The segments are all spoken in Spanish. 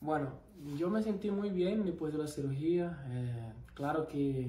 Bueno, yo me sentí muy bien después de la cirugía. Claro que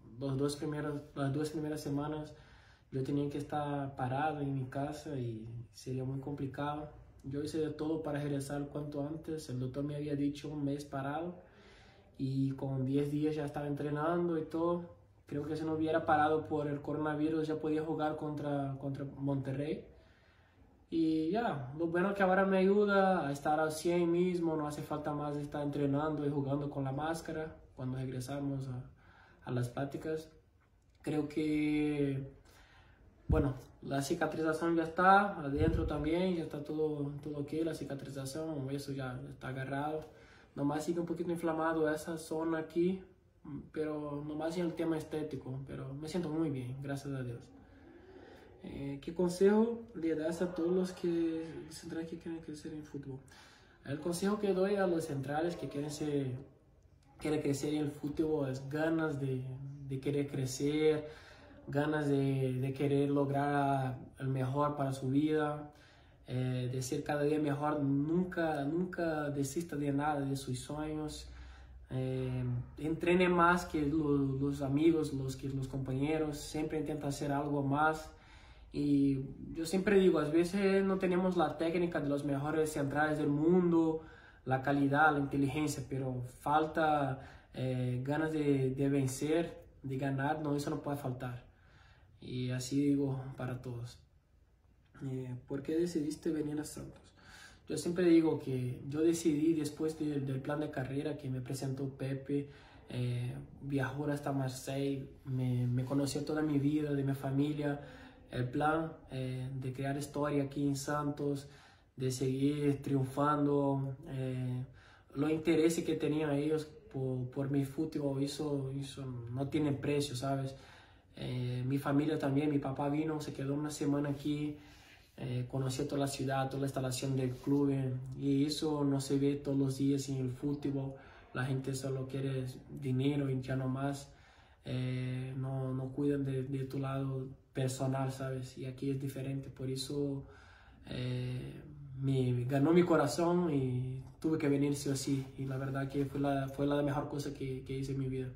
las dos primeras semanas yo tenía que estar parado en mi casa y sería muy complicado. Yo hice de todo para regresar cuanto antes. El doctor me había dicho un mes parado y con 10 días ya estaba entrenando y todo. Creo que si no hubiera parado por el coronavirus ya podía jugar contra Monterrey. Y ya, lo bueno que ahora me ayuda a estar al 100 mismo, no hace falta más estar entrenando y jugando con la máscara cuando regresamos a las prácticas. Creo que, bueno, la cicatrización ya está, adentro también, ya está todo ok, la cicatrización, el hueso ya está agarrado. Nomás sigue un poquito inflamado esa zona aquí, pero nomás en el tema estético, pero me siento muy bien, gracias a Dios. ¿Qué consejo le das a todos los centrales que quieren crecer en fútbol? El consejo que doy a los centrales que quieren crecer en el fútbol es ganas de querer crecer, ganas de querer lograr el mejor para su vida, de ser cada día mejor. Nunca desista de nada, de sus sueños. Entrene más que los amigos, los compañeros. Siempre intenta hacer algo más. Y yo siempre digo, a veces no tenemos la técnica de los mejores centrales del mundo, la calidad, la inteligencia, pero falta ganas de vencer, de ganar, no, eso no puede faltar. Y así digo para todos. ¿Por qué decidiste venir a Santos? Yo siempre digo que yo decidí después del plan de carrera que me presentó Pepe, viajó hasta Marseille, me conoció toda mi vida, de mi familia. El plan de crear historia aquí en Santos, de seguir triunfando, los intereses que tenían ellos por mi fútbol, eso no tiene precio, ¿sabes? Mi familia también, mi papá vino, se quedó una semana aquí, conoció toda la ciudad, toda la instalación del club, y eso no se ve todos los días en el fútbol. La gente solo quiere dinero y ya no más. No cuidan de tu lado personal, ¿sabes? Y aquí es diferente, por eso me ganó mi corazón y tuve que venir sí o sí, y la verdad que fue la mejor cosa que hice en mi vida.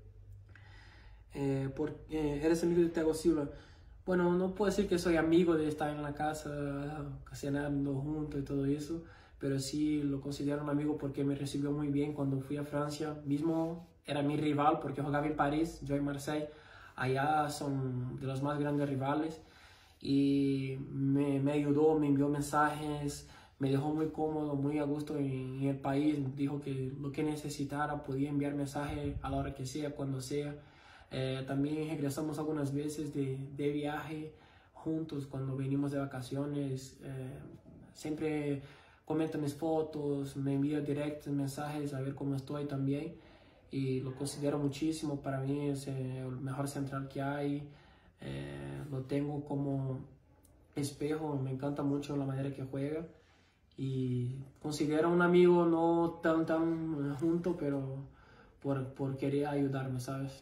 ¿Eres amigo de Thiago Silva? Bueno, no puedo decir que soy amigo de estar en la casa cenando juntos y todo eso, pero sí lo considero un amigo porque me recibió muy bien cuando fui a Francia. Mismo era mi rival porque jugaba en París, yo en Marseille. Allá son de los más grandes rivales y me ayudó, me envió mensajes, me dejó muy cómodo, muy a gusto en el país. Dijo que lo que necesitara podía enviar mensajes a la hora que sea, cuando sea. También regresamos algunas veces de viaje juntos cuando venimos de vacaciones. Siempre comenta mis fotos, me envía directos mensajes a ver cómo estoy también. Y lo considero muchísimo, para mí es el mejor central que hay. Lo tengo como espejo, me encanta mucho la manera que juega. Y considero un amigo no tan junto, pero por querer ayudarme, ¿sabes?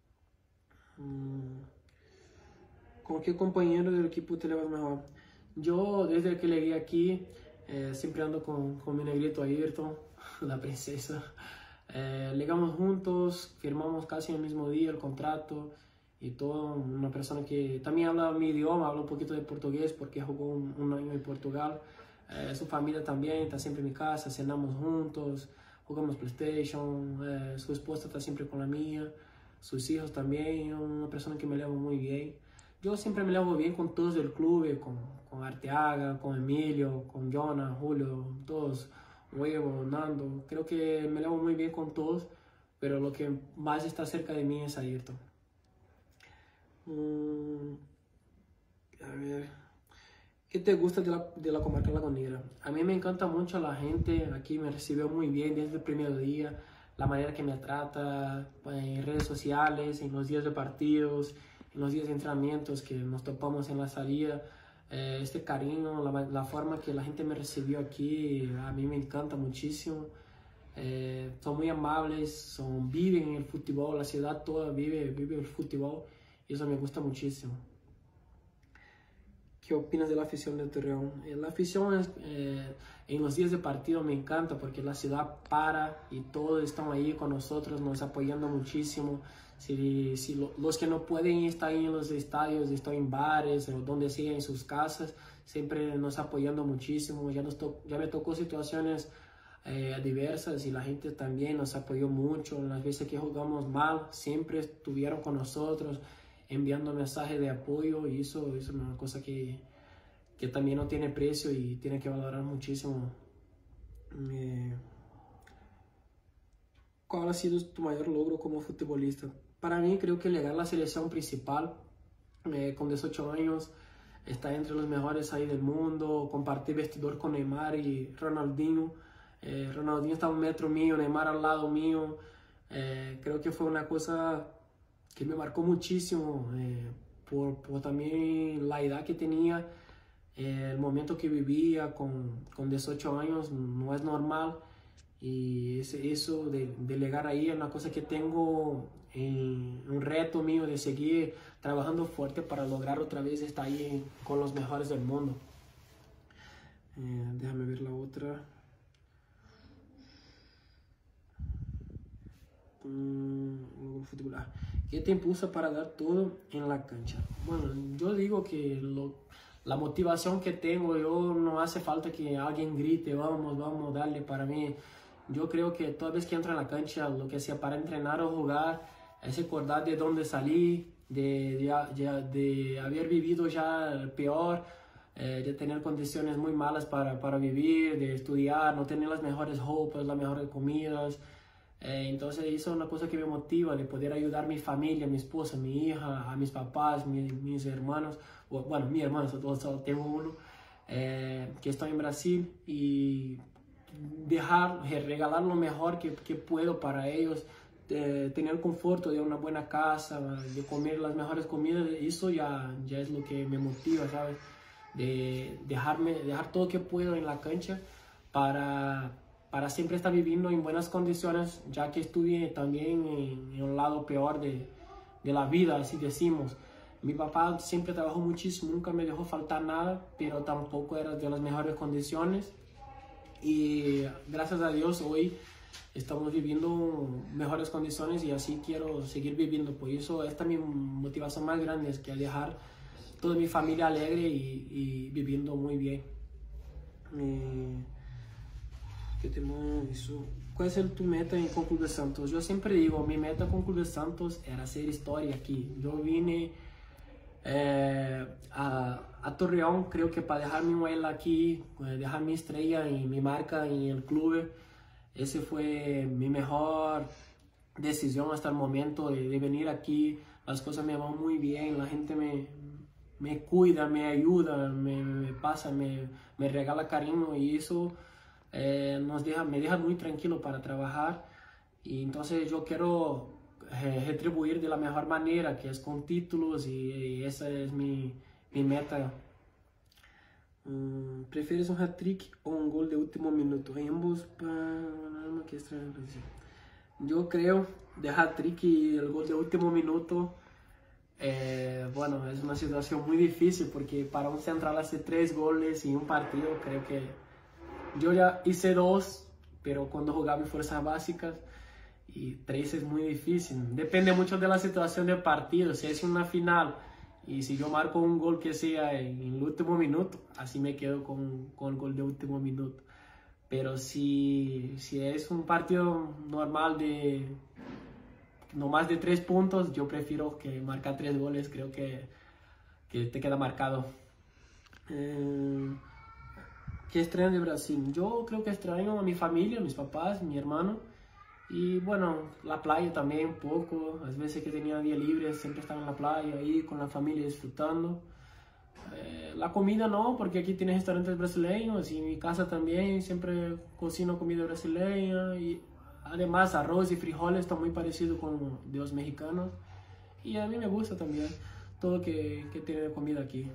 ¿Con qué compañero del equipo te llevas mejor? Yo, desde que llegué aquí, siempre ando con mi negrito Ayrton, la princesa. Llegamos juntos, firmamos casi el mismo día el contrato y todo. Una persona que también habla mi idioma, habla un poquito de portugués porque jugó un año en Portugal. Su familia también está siempre en mi casa, cenamos juntos, jugamos PlayStation. Su esposa está siempre con la mía, sus hijos también. Una persona que me llevo muy bien. Yo siempre me llevo bien con todos del club, con Arteaga, con Emilio, con Jonah, Julio, todos. Huevo, Nando, creo que me llevo muy bien con todos, pero lo que más está cerca de mí es Ayrton. A ver, ¿qué te gusta de la comarca lagunera? A mí me encanta mucho la gente, aquí me recibió muy bien desde el primer día, la manera que me trata en redes sociales, en los días de partidos, en los días de entrenamientos que nos topamos en la salida. Este cariño, la forma que la gente me recibió aquí, a mí me encanta muchísimo. Son muy amables, viven en el fútbol, la ciudad toda vive el fútbol y eso me gusta muchísimo. ¿Qué opinas de la afición de Torreón? La afición en los días de partido me encanta porque la ciudad para y todos están ahí con nosotros, nos apoyando muchísimo. Si los que no pueden estar en los estadios, están en bares o donde sea, en sus casas, siempre nos apoyando muchísimo. Ya me tocó situaciones diversas y la gente también nos apoyó mucho. Las veces que jugamos mal, siempre estuvieron con nosotros, enviando mensajes de apoyo, y eso es una cosa que también no tiene precio y tiene que valorar muchísimo. ¿Cuál ha sido tu mayor logro como futbolista? Para mí creo que llegar a la selección principal con 18 años, estar entre los mejores ahí del mundo, compartir vestidor con Neymar y Ronaldinho. Ronaldinho está a 1 metro mío, Neymar al lado mío. Creo que fue una cosa que me marcó muchísimo por también la edad que tenía, el momento que vivía con 18 años, no es normal. Y eso de llegar ahí es una cosa que tengo, un reto mío de seguir trabajando fuerte para lograr otra vez estar ahí con los mejores del mundo. Déjame ver la otra. ¿Qué te impulsa para dar todo en la cancha? Bueno, yo digo que la motivación que tengo, yo no hace falta que alguien grite, vamos, darle. Para mí, yo creo que toda vez que entro en la cancha, lo que sea para entrenar o jugar, es recordar de dónde salí, de haber vivido ya el peor, de tener condiciones muy malas para vivir, de estudiar, no tener las mejores ropas, las mejores comidas. Entonces eso es una cosa que me motiva, de poder ayudar a mi familia, a mi esposa, a mi hija, a mis papás, mis hermanos. Bueno, mi hermano, solo tengo uno, que está en Brasil, y regalar lo mejor que puedo para ellos, tener el conforto de una buena casa, de comer las mejores comidas. Eso ya es lo que me motiva, ¿sabes? De dejar todo lo que puedo en la cancha para siempre estar viviendo en buenas condiciones, ya que estuve también en un lado peor de la vida, así decimos. Mi papá siempre trabajó muchísimo, nunca me dejó faltar nada, pero tampoco era de las mejores condiciones. Y gracias a Dios hoy estamos viviendo mejores condiciones y así quiero seguir viviendo. Por eso esta es mi motivación más grande, es que dejar toda mi familia alegre y viviendo muy bien. ¿Qué tema eso? ¿Cuál es tu meta con Club de Santos? Yo siempre digo, mi meta con Club de Santos era hacer historia aquí. Yo vine a Torreón, creo que para dejar mi huella aquí, dejar mi estrella y mi marca en el club. Ese fue mi mejor decisión hasta el momento de venir aquí. Las cosas me van muy bien, la gente me cuida, me ayuda, me pasa, me regala cariño, y eso me deja muy tranquilo para trabajar. Y entonces yo quiero retribuir de la mejor manera, que es con títulos, y esa es mi meta. ¿Prefieres un hat-trick o un gol de último minuto? Ambos yo creo de hat-trick y el gol de último minuto. Bueno, es una situación muy difícil porque para un central hacer 3 goles en un partido, creo que yo ya hice 2, pero cuando jugaba en fuerzas básicas, y 3 es muy difícil. Depende mucho de la situación del partido. Si es una final y si yo marco un gol que sea en el último minuto, así me quedo con el gol de último minuto. Pero si es un partido normal de no más de 3 puntos, yo prefiero que marcar 3 goles. Creo que te queda marcado. ¿Qué extraño de Brasil? Yo creo que extraño a mi familia, a mis papás, a mi hermano. Y bueno, la playa también un poco. Las veces que tenía día libre siempre estaba en la playa ahí con la familia disfrutando. La comida no, porque aquí tienes restaurantes brasileños, y en mi casa también siempre cocino comida brasileña. Y además arroz y frijoles están muy parecidos con los mexicanos. Y a mí me gusta también todo que tiene comida aquí.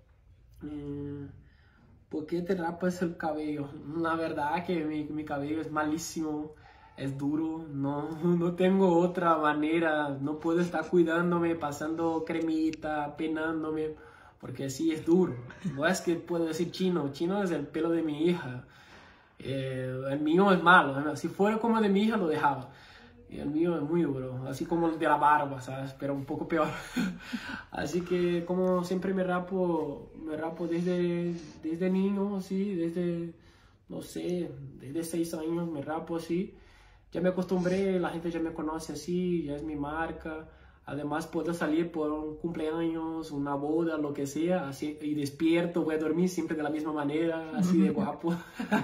¿Por qué te rapas el cabello? La verdad que mi cabello es malísimo. Es duro, no tengo otra manera, no puedo estar cuidándome, pasando cremita, peinándome, porque sí es duro. No es que puedo decir chino, chino es el pelo de mi hija. El mío es malo, ¿no? Si fuera como el de mi hija lo dejaba. Y el mío es muy duro, así como el de la barba, ¿sabes? Pero un poco peor. Así que como siempre me rapo desde niño, así, desde, no sé, desde 6 años me rapo así. Ya me acostumbré, la gente ya me conoce así, ya es mi marca. Además puedo salir por un cumpleaños, una boda, lo que sea, así, y despierto, voy a dormir siempre de la misma manera, así de guapo.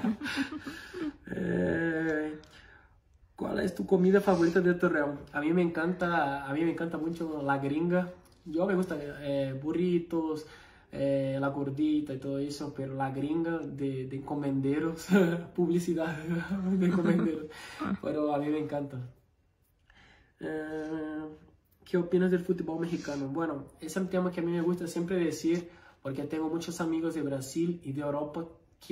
¿Cuál es tu comida favorita de Torreón? A mí me encanta mucho la gringa. Yo me gusta burritos, la gordita y todo eso, pero la gringa de encomenderos, publicidad de encomenderos, pero a mí me encanta. ¿Qué opinas del fútbol mexicano? Bueno, es un tema que a mí me gusta siempre decir, porque tengo muchos amigos de Brasil y de Europa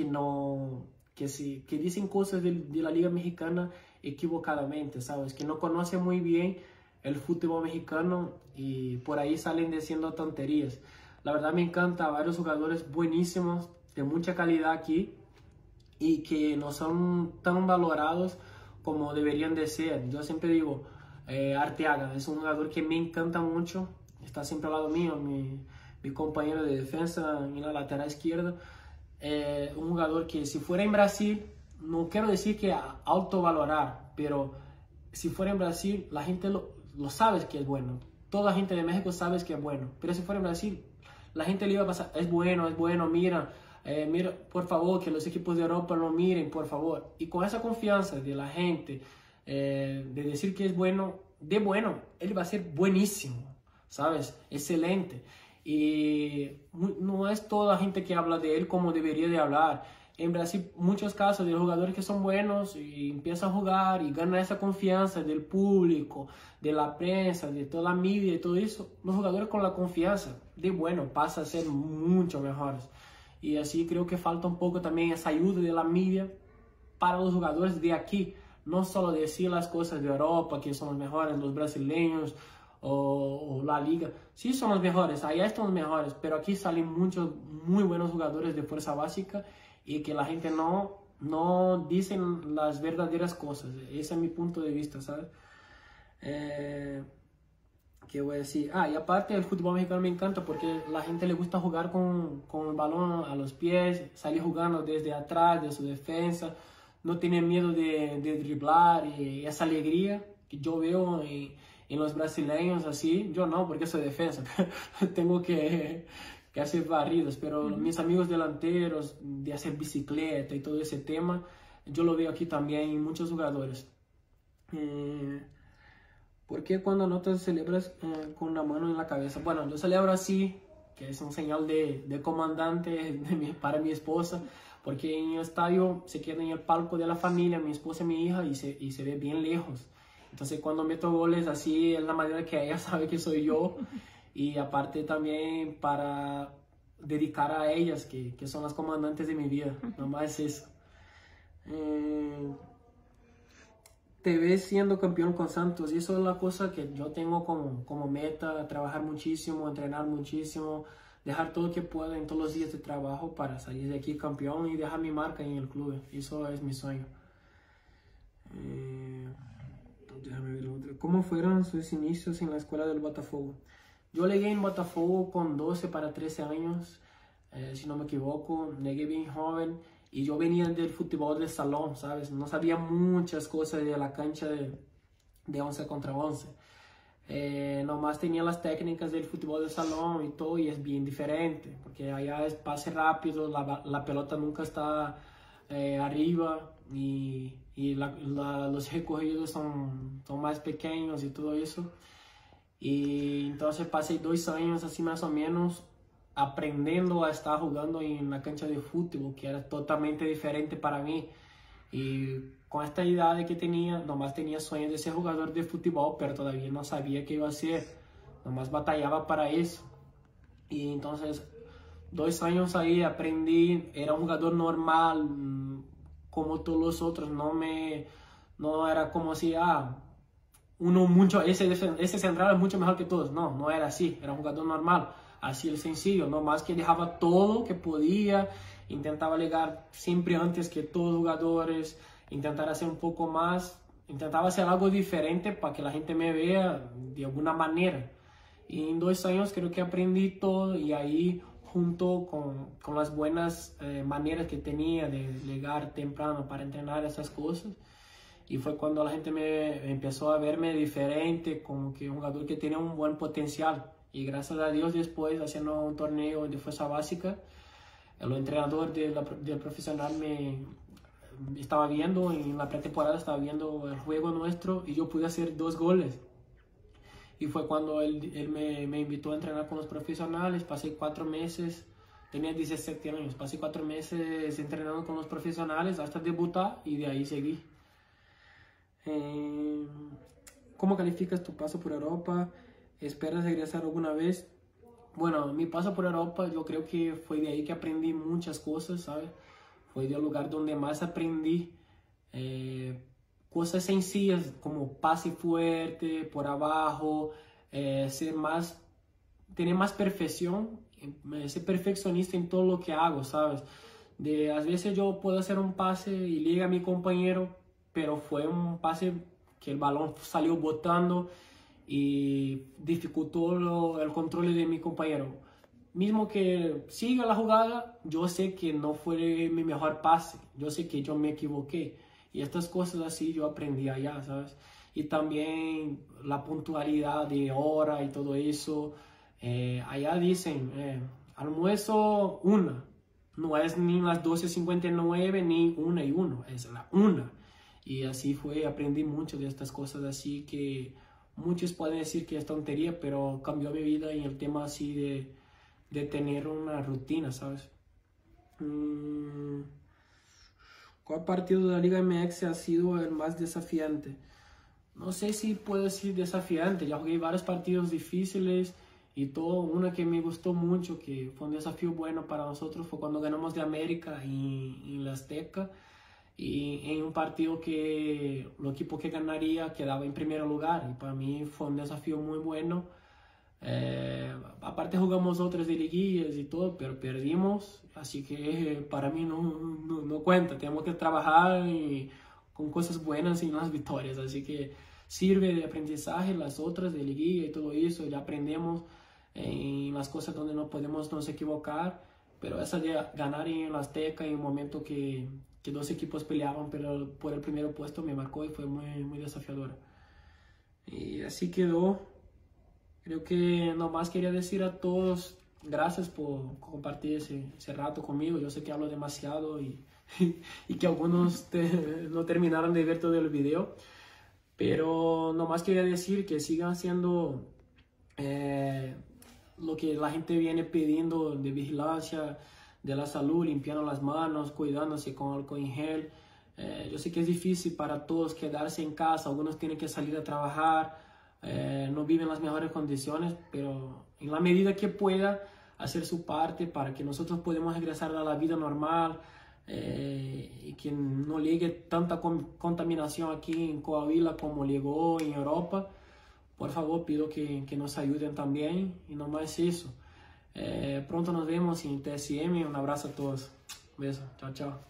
que dicen cosas de la Liga Mexicana equivocadamente, ¿sabes? Que no conocen muy bien el fútbol mexicano y por ahí salen diciendo tonterías. La verdad me encanta varios jugadores buenísimos, de mucha calidad aquí y que no son tan valorados como deberían de ser. Yo siempre digo, Arteaga es un jugador que me encanta mucho, está siempre al lado mío, mi compañero de defensa en la lateral izquierda. Un jugador que si fuera en Brasil, no quiero decir que autovalorar, pero si fuera en Brasil, la gente lo sabe que es bueno. Toda la gente de México sabe que es bueno, pero si fuera en Brasil, la gente le iba a pasar, es bueno, mira, mira, por favor, que los equipos de Europa lo miren, por favor. Y con esa confianza de la gente, de decir que es bueno, él va a ser buenísimo, ¿sabes? Excelente. Y no es toda la gente que habla de él como debería de hablar. En Brasil, muchos casos de jugadores que son buenos y empiezan a jugar y ganan esa confianza del público, de la prensa, de toda la media y todo eso. Los jugadores con la confianza de bueno pasan a ser mucho mejores. Y así creo que falta un poco también esa ayuda de la media para los jugadores de aquí. No solo decir las cosas de Europa, que son los mejores, los brasileños o la liga. Sí son los mejores, allá están los mejores, pero aquí salen muchos muy buenos jugadores de fuerza básica y que la gente no dicen las verdaderas cosas. Ese es mi punto de vista, ¿sabes? ¿Qué voy a decir? Y aparte el fútbol mexicano me encanta porque la gente le gusta jugar con el balón a los pies, salir jugando desde atrás, de su defensa, no tiene miedo de driblar y esa alegría que yo veo en los brasileños así. Yo no, porque soy defensa, tengo que hacer barridos, pero mis amigos delanteros, de hacer bicicleta y todo ese tema, yo lo veo aquí también en muchos jugadores. ¿Por qué cuando anotas celebras con la mano en la cabeza? Bueno, yo celebro así, que es un señal de comandante para mi esposa, porque en el estadio se queda en el palco de la familia, mi esposa y mi hija, y se ve bien lejos. Entonces cuando meto goles así es la manera que ella sabe que soy yo, y aparte también para dedicar a ellas, que son las comandantes de mi vida, nomás eso. Te ves siendo campeón con Santos, y eso es la cosa que yo tengo como meta, trabajar muchísimo, entrenar muchísimo, dejar todo lo que pueda en todos los días de trabajo para salir de aquí campeón y dejar mi marca en el club. Eso es mi sueño. Déjame ver otro. ¿Cómo fueron sus inicios en la escuela del Botafogo? Yo llegué en Botafogo con 12 para 13 años, si no me equivoco, llegué bien joven y yo venía del fútbol de salón, ¿sabes? No sabía muchas cosas de la cancha de 11 contra 11. Nomás tenía las técnicas del fútbol de salón y todo, y es bien diferente, porque allá es pase rápido, la pelota nunca está arriba y los recorridos son más pequeños y todo eso. Y entonces pasé 2 años así más o menos aprendiendo a estar jugando en la cancha de fútbol, que era totalmente diferente para mí. Y con esta idea que tenía, nomás tenía sueño de ser jugador de fútbol, pero todavía no sabía qué iba a hacer, nomás batallaba para eso. Y entonces 2 años ahí aprendí, era un jugador normal como todos los otros, no era como si ese central es mucho mejor que todos. No era así, era un jugador normal. así el sencillo, no más que dejaba todo que podía, intentaba llegar siempre antes que todos los jugadores, intentar hacer un poco más, intentaba hacer algo diferente para que la gente me vea de alguna manera. Y en 2 años creo que aprendí todo, y ahí junto con las buenas maneras que tenía de llegar temprano para entrenar esas cosas, y fue cuando la gente me empezó a verme diferente, como que un jugador que tenía un buen potencial. Y gracias a Dios, después haciendo un torneo de fuerza básica, el entrenador del profesional me estaba viendo, en la pretemporada estaba viendo el juego nuestro, y yo pude hacer 2 goles. Y fue cuando él me invitó a entrenar con los profesionales. Pasé 4 meses, tenía 17 años, pasé 4 meses entrenando con los profesionales hasta debutar, y de ahí seguí. ¿Cómo calificas tu paso por Europa? ¿Esperas regresar alguna vez? Bueno, mi paso por Europa, yo creo que fue de ahí que aprendí muchas cosas, ¿sabes? Fue del lugar donde más aprendí cosas sencillas como pase fuerte, por abajo, tener más perfección, ser perfeccionista en todo lo que hago, ¿sabes? A veces yo puedo hacer un pase y llega mi compañero, pero fue un pase que el balón salió botando y dificultó el control de mi compañero. Mismo que siga la jugada, yo sé que no fue mi mejor pase, yo sé que yo me equivoqué. Y estas cosas así yo aprendí allá, ¿sabes? Y también la puntualidad de hora y todo eso. Allá dicen, almuerzo 1. No es ni las 12:59 ni 1:01, es la 1. Y así fue, aprendí mucho de estas cosas así que muchos pueden decir que es tontería, pero cambió mi vida en el tema así de tener una rutina, ¿sabes? ¿Cuál partido de la Liga MX ha sido el más desafiante? No sé si puedo decir desafiante, ya jugué varios partidos difíciles y todo. Una que me gustó mucho, que fue un desafío bueno para nosotros, fue cuando ganamos de América en la Azteca, y en un partido que el equipo que ganaría quedaba en primer lugar, y para mí fue un desafío muy bueno. Aparte jugamos otras de liguillas y todo, pero perdimos, así que para mí no cuenta, tenemos que trabajar con cosas buenas y las victorias, así que sirve de aprendizaje las otras de liguilla y todo eso, ya aprendemos en las cosas donde no podemos nos equivocar, pero esa de ganar en la Azteca en un momento que 2 equipos peleaban por el primer puesto me marcó y fue muy desafiadora. Y así quedó. Creo que nomás quería decir a todos gracias por compartir ese rato conmigo. Yo sé que hablo demasiado y que algunos no terminaron de ver todo el video, pero nomás quería decir que sigan haciendo lo que la gente viene pidiendo de vigilancia de la salud, limpiando las manos, cuidándose con alcohol en gel. Yo sé que es difícil para todos quedarse en casa, algunos tienen que salir a trabajar, no viven las mejores condiciones, pero en la medida que pueda hacer su parte para que nosotros podamos regresar a la vida normal, y que no llegue tanta contaminación aquí en Coahuila como llegó en Europa. Por favor, pido que nos ayuden también, y no más eso. Pronto nos vemos en TSM. Un abrazo a todos. Un beso. Chao, chao.